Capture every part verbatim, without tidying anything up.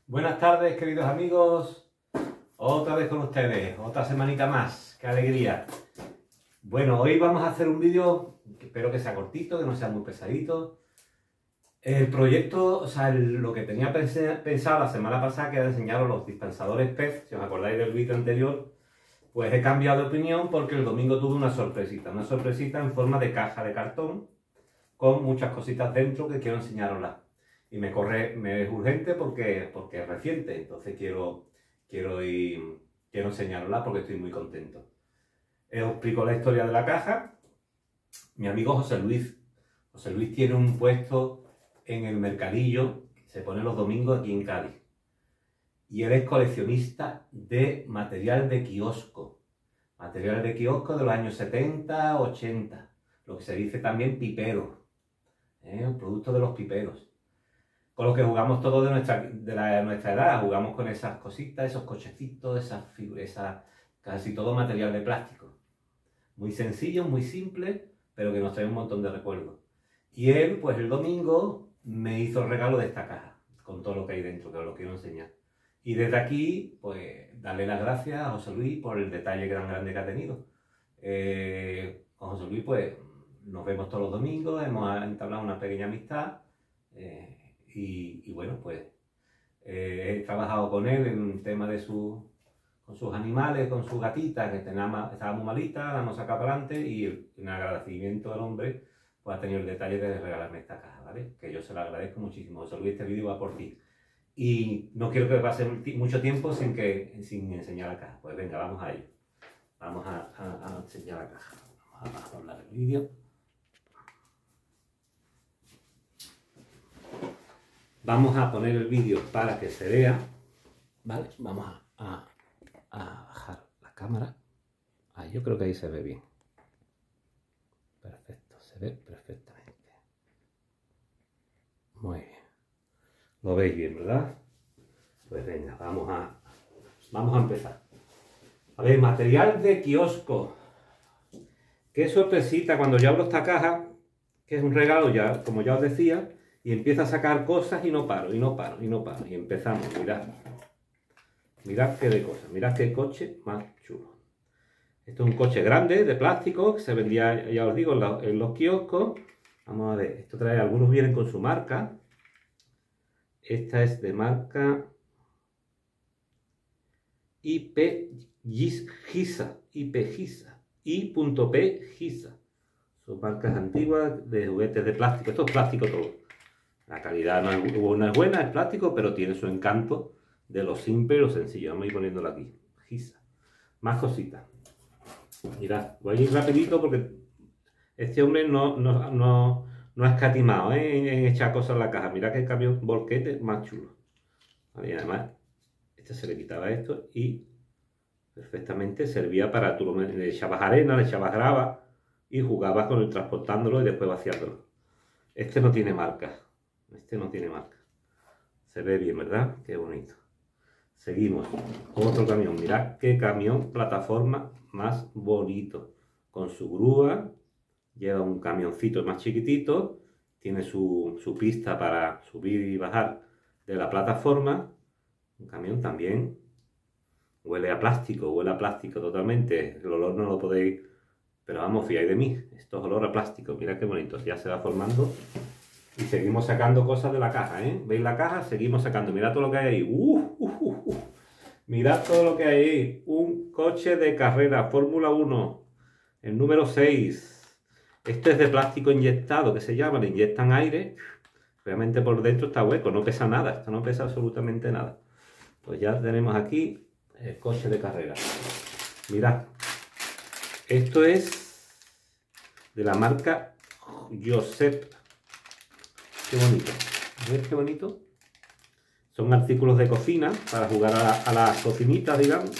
Buenas tardes, queridos amigos. Otra vez con ustedes, otra semanita más. ¡Qué alegría! Bueno, hoy vamos a hacer un vídeo que espero que sea cortito, que no sea muy pesadito. El proyecto, o sea, el- lo que tenía pense- pensado la semana pasada, que era enseñaros los dispensadores P E Z, si os acordáis del vídeo anterior, pues he cambiado de opinión porque el domingo tuve una sorpresita, una sorpresita en forma de caja de cartón con muchas cositas dentro que quiero enseñaroslas. Y me corre, me es urgente porque, porque es reciente, entonces quiero, quiero, ir, quiero enseñarosla porque estoy muy contento. Eh, Os explico la historia de la caja. Mi amigo José Luis. José Luis tiene un puesto en el Mercadillo, que se pone los domingos aquí en Cádiz. Y él es coleccionista de material de kiosco. Material de kiosco de los años setenta, ochenta. Lo que se dice también piperos. ¿eh? Productos de los piperos. Con los que jugamos todos de nuestra, de, la, de nuestra edad, jugamos con esas cositas, esos cochecitos, esas figuras, esa, casi todo material de plástico. Muy sencillo, muy simple, pero que nos trae un montón de recuerdos. Y él, pues el domingo, me hizo el regalo de esta caja, con todo lo que hay dentro, que os lo quiero enseñar. Y desde aquí, pues, darle las gracias a José Luis por el detalle tan grande que ha tenido. Eh, con José Luis, pues, nos vemos todos los domingos, hemos entablado una pequeña amistad. Eh, Y, y bueno, pues eh, he trabajado con él en un tema de su, con sus animales, con su gatita, que tenía, estaba muy malita, la hemos sacado para adelante y en agradecimiento al hombre, pues ha tenido el detalle de regalarme esta caja, ¿vale? Que yo se lo agradezco muchísimo. José Luis, este vídeo va por ti. Y no quiero que pase mucho tiempo sin, que, sin enseñar la caja. Pues venga, vamos a ello. Vamos a, a, a enseñar la caja. Vamos a hablar el vídeo. Vamos a poner el vídeo para que se vea, ¿vale? Vamos a, a, a bajar la cámara. Ah, yo creo que ahí se ve bien. Perfecto, se ve perfectamente. Muy bien. Lo veis bien, ¿verdad? Pues venga, vamos a, vamos a empezar. A ver, material de kiosco. Qué sorpresita cuando yo abro esta caja, que es un regalo ya, como ya os decía, y empiezo a sacar cosas y no paro, y no paro, y no paro. Y empezamos, mirad. Mirad qué de cosas, mirad qué coche más chulo. Esto es un coche grande de plástico que se vendía, ya os digo, en los, en los kioscos. Vamos a ver, esto trae, algunos vienen con su marca. Esta es de marca I P Giza, I P Giza, I.P Giza. Son marcas antiguas de juguetes de plástico. Esto es plástico todo. La calidad no es, no es buena, es plástico, pero tiene su encanto de lo simple y lo sencillo. Vamos a ir poniéndolo aquí. Giza. Más cositas. Mirad, voy a ir rapidito porque este hombre no, no, no, no ha escatimado ¿eh? en, en echar cosas en la caja. Mirad que cambio un volquete más chulo. Vale, y además, este se le quitaba esto y perfectamente servía para tú le echabas arena, le echabas grava y jugabas con el transportándolo y después vaciándolo. Este no tiene marca. Este no tiene marca. Se ve bien, ¿verdad? Qué bonito. Seguimos. Otro camión. Mirad qué camión, plataforma más bonito. Con su grúa. Lleva un camioncito más chiquitito. Tiene su, su pista para subir y bajar de la plataforma. Un camión también. Huele a plástico. Huele a plástico totalmente. El olor no lo podéis... Pero vamos, fiáis de mí. Esto es olor a plástico. Mirad qué bonito. Ya se va formando. Y seguimos sacando cosas de la caja, ¿eh? ¿Veis la caja? Seguimos sacando. Mirad todo lo que hay ahí. Uh, uh, uh, uh. Mirad todo lo que hay ahí. Un coche de carrera, Fórmula uno. El número seis. Este es de plástico inyectado, que se llama. Le inyectan aire. Realmente por dentro está hueco. No pesa nada. Esto no pesa absolutamente nada. Pues ya tenemos aquí el coche de carrera. Mirad. Esto es de la marca Josep. Qué bonito. ¿Ves qué bonito? Son artículos de cocina para jugar a, la, a las cocinitas, digamos.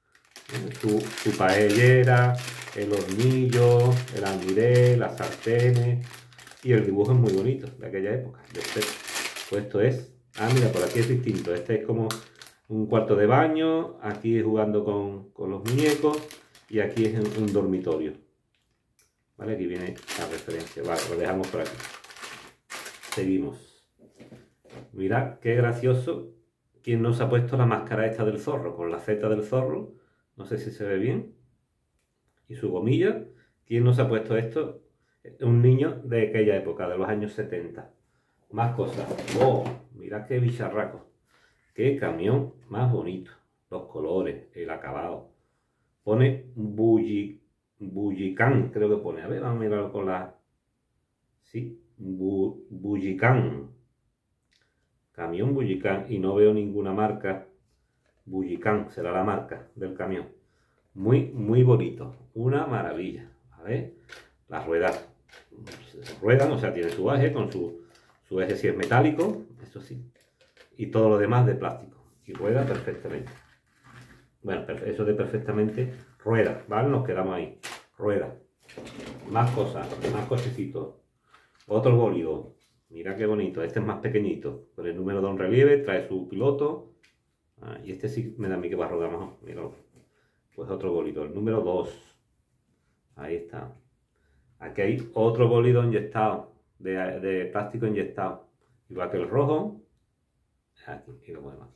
Su, su paellera, el hornillo, el almiré, las sartenes. Y el dibujo es muy bonito, de aquella época. De este. Pues esto es... Ah, mira, por aquí es distinto. Este es como un cuarto de baño. Aquí jugando con, con los muñecos. Y aquí es un, un dormitorio. ¿Vale? Aquí viene la referencia. Vale, lo dejamos por aquí. Seguimos. Mirad qué gracioso ¿Quién no se ha puesto la máscara esta del zorro? Con la Z del zorro. No sé si se ve bien. Y su gomilla. ¿Quién no se ha puesto esto? Un niño de aquella época, de los años setenta. Más cosas. ¡Oh! Mirad qué bicharraco. ¡Qué camión más bonito! Los colores, el acabado. Pone bulli, Bullicán, creo que pone. A ver, vamos a mirarlo con la... Sí, bu, Bullicán. Camión Bullicán. Y no veo ninguna marca. Bullicán será la marca del camión. Muy, muy bonito. Una maravilla. A ver, las ruedas ruedan, o sea, tiene su eje con su, su eje si es metálico, eso sí. Y todo lo demás de plástico. Y rueda perfectamente. Bueno, eso de perfectamente rueda, ¿vale? Nos quedamos ahí. Rueda. Más cosas, más cochecitos. Otro bólido. Mira qué bonito. Este es más pequeñito. Con el número de un relieve, trae su piloto. Ah, y este sí me da a mí que va a rodar mejor. Míralo. Pues otro bólido. El número dos. Ahí está. Aquí hay otro bólido inyectado. De, de plástico inyectado. Igual que el rojo. Aquí, y lo demás.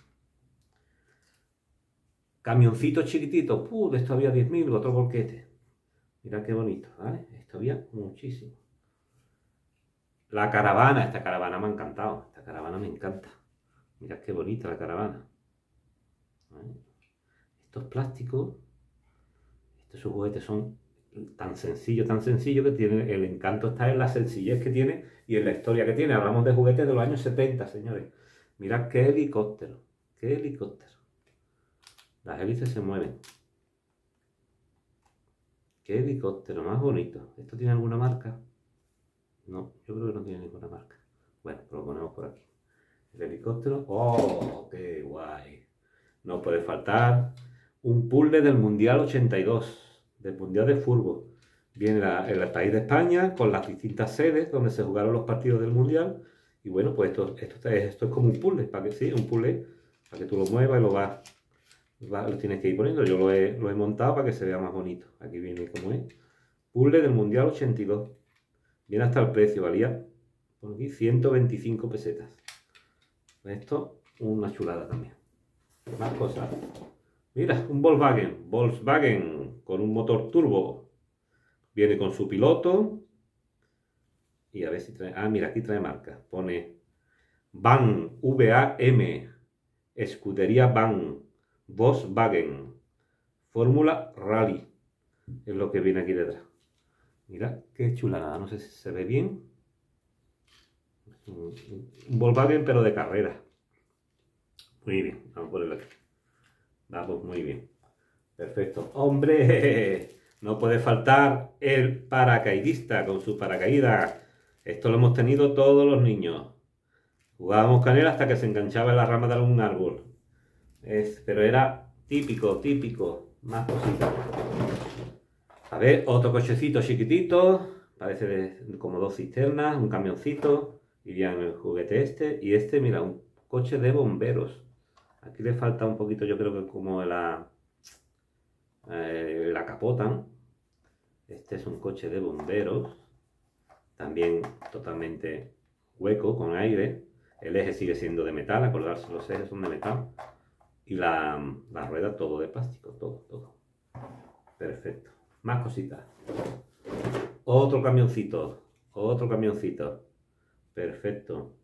Camioncitos chiquititos. Puh, de esto había diez mil, otro bolquete. Mira qué bonito, ¿vale? Esto había muchísimo. La caravana, esta caravana me ha encantado. Esta caravana me encanta. Mira qué bonita la caravana. ¿Vale? Estos plásticos, estos juguetes son tan sencillos, tan sencillos que tienen, el encanto está en la sencillez que tiene y en la historia que tiene. Hablamos de juguetes de los años setenta, señores. Mirad qué helicóptero, qué helicóptero. Las hélices se mueven. Qué helicóptero más bonito. ¿Esto tiene alguna marca? No, yo creo que no tiene ninguna marca. Bueno, pues lo ponemos por aquí. El helicóptero. ¡Oh, qué guay! No puede faltar un puzzle del Mundial ochenta y dos, del Mundial de Fútbol. Viene la, el país de España con las distintas sedes donde se jugaron los partidos del Mundial. Y bueno, pues esto, esto, esto es como un puzzle, para que sí, un puzzle, para que tú lo muevas y lo vas, va, lo tienes que ir poniendo. Yo lo he, lo he montado para que se vea más bonito. Aquí viene como es. Puzzle del Mundial ochenta y dos. Viene hasta el precio, valía por aquí ciento veinticinco pesetas. Esto, una chulada también. Más cosas. Mira, un Volkswagen. Volkswagen con un motor turbo. Viene con su piloto. Y a ver si trae... Ah, mira, aquí trae marca. Pone Van, V A M. Escudería Van. Volkswagen. Fórmula Rally. Es lo que viene aquí detrás. Mira, qué chulada. No sé si se ve bien. Un Volkswagen, pero de carrera. Muy bien. Vamos a ponerlo aquí. Vamos, muy bien. Perfecto. ¡Hombre! No puede faltar el paracaidista con su paracaídas. Esto lo hemos tenido todos los niños. Jugábamos con él hasta que se enganchaba en la rama de algún árbol. Es, pero era típico, típico. Más cositas. A ver, otro cochecito chiquitito. Parece de, como dos cisternas, un camioncito. Iría en el juguete este. Y este, mira, un coche de bomberos. Aquí le falta un poquito, yo creo que como la, eh, la capota, ¿no? Este es un coche de bomberos. También totalmente hueco, con aire. El eje sigue siendo de metal, acordarse, los ejes son de metal. Y la, la rueda todo de plástico, todo, todo. Perfecto. Más cositas. Otro camioncito. Otro camioncito. Perfecto.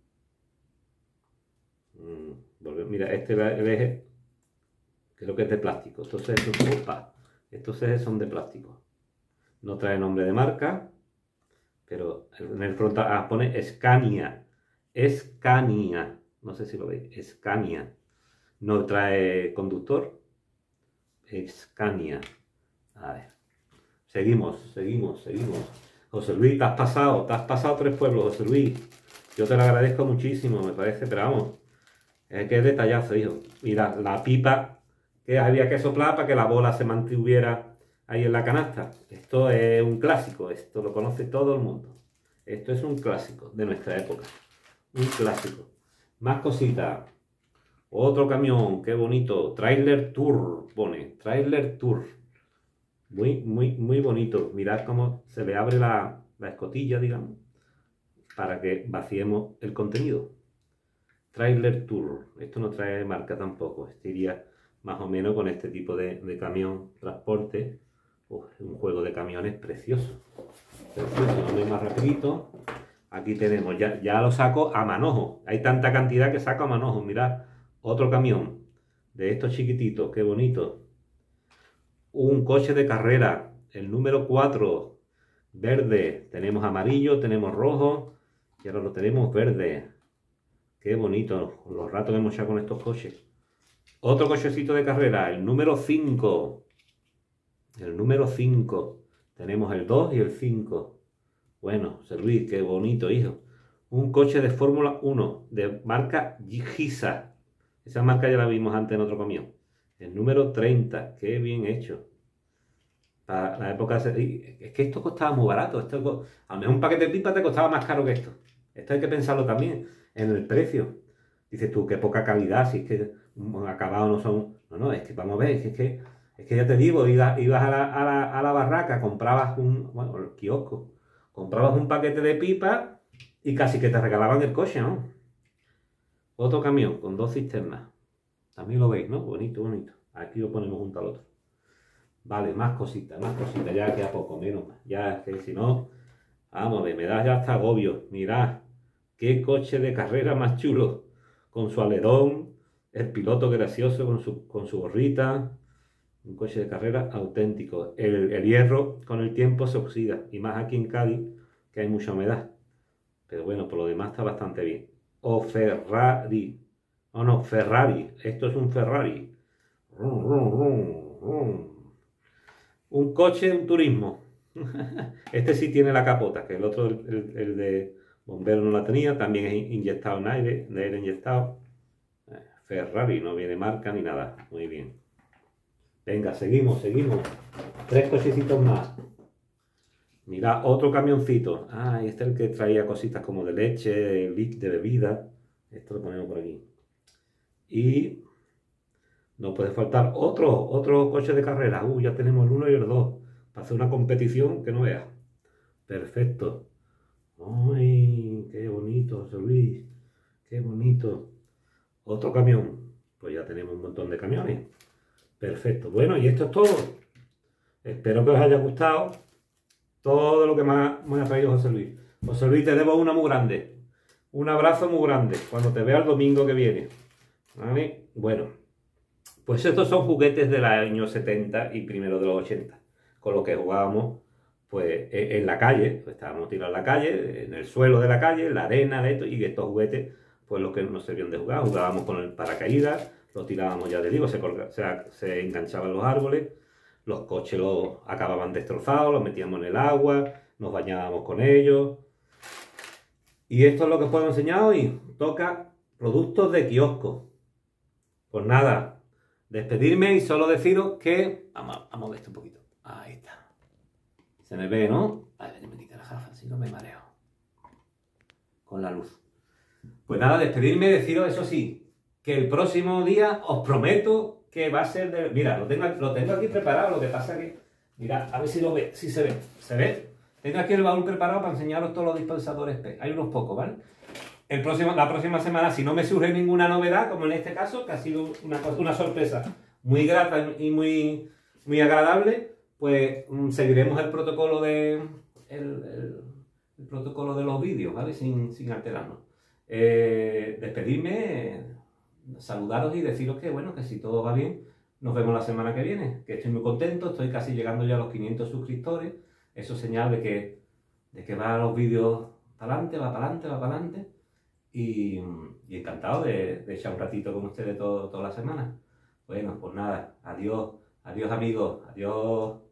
Mm. Mira, este el eje creo que es de plástico. Estos ejes, opa, estos ejes son de plástico. No trae nombre de marca, pero en el frontal ah, pone Scania. Scania. No sé si lo veis. Scania. No trae conductor. Scania. A ver. Seguimos, seguimos, seguimos. José Luis, te has pasado, te has pasado tres pueblos, José Luis. Yo te lo agradezco muchísimo, me parece, pero vamos. Es que es detallazo, hijo. Mira, la pipa que había que soplar para que la bola se mantuviera ahí en la canasta. Esto es un clásico, esto lo conoce todo el mundo. Esto es un clásico de nuestra época. Un clásico. Más cositas. Otro camión, qué bonito. Trailer Tour, pone. Trailer Tour. Muy, muy, muy bonito. Mirad cómo se le abre la, la escotilla, digamos, para que vaciemos el contenido. Trailer Tour. Esto no trae marca tampoco. Este iría más o menos con este tipo de, de camión transporte. Uf, un juego de camiones precioso. Precioso, vamos a ir más rapidito. Aquí tenemos, ya, ya lo saco a manojo. Hay tanta cantidad que saco a manojo. Mirad, otro camión de estos chiquititos, qué bonito. Un coche de carrera, el número cuatro, verde. Tenemos amarillo, tenemos rojo y ahora lo tenemos verde. Qué bonito, los ratos que hemos echado con estos coches. Otro cochecito de carrera, el número cinco. El número cinco. Tenemos el dos y el cinco. Bueno, José Luis, qué bonito, hijo. Un coche de Fórmula uno, de marca Giza. Esa marca ya la vimos antes en otro camión. El número treinta, qué bien hecho. Para la época... Es que esto costaba muy barato. Esto, a lo mejor un paquete de pipa te costaba más caro que esto. Esto hay que pensarlo también en el precio. Dices tú, qué poca calidad, si es que acabados no son... No, no, es que vamos a ver, es que... Es que, es que ya te digo, ibas, ibas a, la, a, la, a la barraca, comprabas un... Bueno, el kiosco. Comprabas un paquete de pipa y casi que te regalaban el coche, ¿no? Otro camión con dos cisternas. También lo veis, ¿no? Bonito, bonito. Aquí lo ponemos junto al otro. Vale, más cositas, más cositas. Ya queda poco, menos más. Ya que si no... Vamos a ver, me da ya hasta agobio. Mirad, qué coche de carrera más chulo. Con su alerón, el piloto gracioso con su, con su gorrita. Un coche de carrera auténtico. El, el hierro con el tiempo se oxida. Y más aquí en Cádiz, que hay mucha humedad. Pero bueno, por lo demás está bastante bien. O Ferrari. Oh no, Ferrari. Esto es un Ferrari. Rum, rum, rum, rum. Un coche, un turismo. Este sí tiene la capota, que el otro, el, el de bombero no la tenía. También es inyectado en aire, de aire inyectado. Ferrari, no viene marca ni nada. Muy bien. Venga, seguimos, seguimos. Tres cochecitos más. Mira, otro camioncito. Ah, este es el que traía cositas como de leche, de bebida. Esto lo ponemos por aquí. Y no puede faltar otro, otro coche de carrera. Uh, ya tenemos el uno y el dos. Para hacer una competición que no veas. Perfecto. Ay, qué bonito, José Luis. Qué bonito. Otro camión. Pues ya tenemos un montón de camiones. Perfecto. Bueno, y esto es todo. Espero que os haya gustado todo lo que me ha, me ha traído José Luis. José Luis, te debo una muy grande. Un abrazo muy grande cuando te vea el domingo que viene. ¿Vale? Bueno, pues estos son juguetes del año setenta y primero de los ochenta. Con lo que jugábamos pues en la calle. Pues estábamos tirados en la calle, en el suelo de la calle, en la arena de esto, y estos juguetes, pues los que nos servían de jugar. Jugábamos con el paracaídas. Lo tirábamos, ya te digo, se, se, se enganchaban los árboles, los coches los acababan destrozados, los metíamos en el agua, nos bañábamos con ellos. Y esto es lo que os puedo enseñar hoy. Toca productos de kiosco. Pues nada, despedirme y solo deciros que... Vamos, vamos a ver esto un poquito. Ahí está. Se me ve, ¿no? A ver, me quita la gafa, si no me mareo. Con la luz. Pues nada, despedirme y deciros, eso sí, que el próximo día os prometo que va a ser de... Mira, lo tengo, lo tengo aquí preparado, lo que pasa que... Mira, a ver si lo ve, si se ve. ¿Se ve? Tengo aquí el baúl preparado para enseñaros todos los dispensadores P. Hay unos pocos, ¿vale? El próximo, la próxima semana, si no me surge ninguna novedad, como en este caso, que ha sido una, una sorpresa muy grata y muy, muy agradable, pues um, seguiremos el protocolo de... El, el, el protocolo de los vídeos, ¿vale? Sin, sin alterarnos. Eh, despedirme... saludaros y deciros que, bueno, que si todo va bien, nos vemos la semana que viene, que estoy muy contento, estoy casi llegando ya a los quinientos suscriptores, eso es señal de que, de que va los vídeos para adelante, va para adelante, va para adelante, y, y encantado de, de echar un ratito con ustedes todo, toda la semana. Bueno, pues nada, adiós, adiós amigos, adiós.